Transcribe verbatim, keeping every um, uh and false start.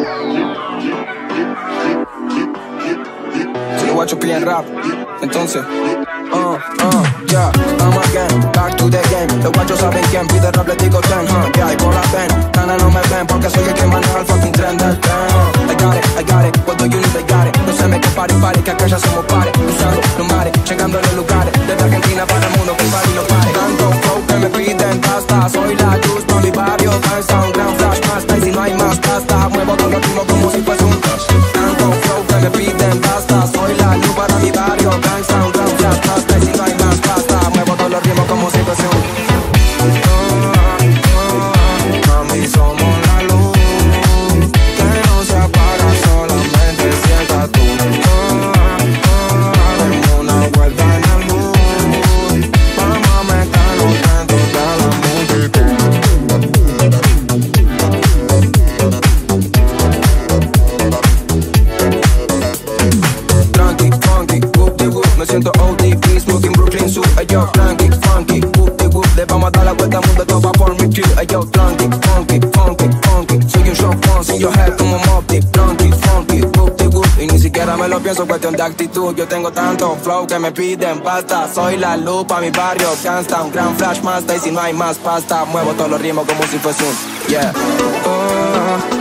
Si los guachos piden rap, entonces Uh, uh, yeah, I'm again, back to the game. Los guachos saben quién pide rap, les digo ten, huh, yeah, y por la pen, nana no me ven, porque soy el que maneja el fucking tren del tren. I got it, I got it, what do you need, I got it. No se me que pare, pare, que acá ya somos pares. Usando los mares, llegando a los lugares, desde Argentina para el mundo, que el party no pare. Tanto flow que me piden pasta, soy la luz pa' mi barrio, danza, un gran flash pasta, y si no hay más pasta, muevo todo el ritmo como si fuese un touch. Tanto flow que me piden pasta, soy la luz para mi barrio, danza, un gran flash pasta, y si no hay más pasta, muevo todos los ritmos como si fuese un mami, somos la luz que no se apaga, solamente sienta tú. Demos una vuelta en el mood, vamos a meternos dentro de la multitud. Tranqui, funky, whoop de whoop, me siento O D P, smoking Brooklyn Zoo. Ayo, tranqui, funky, whoop de whoop, le vamos a dar la vuelta al mundo, todo va por mi crew. Ayo, tranqui, funky, funky, funky, soy un show once in your head como Mobb Deep. Tranqui, funky, whoop de whoop, y ni siquiera me lo pienso, cuestión de actitud. Yo tengo tanto flow que me piden pasta, soy la luz pa' mi barrio, gangsta, un gran flash master, y si no hay más pasta, muevo todos los ritmos como si fuese un yeah. Oh,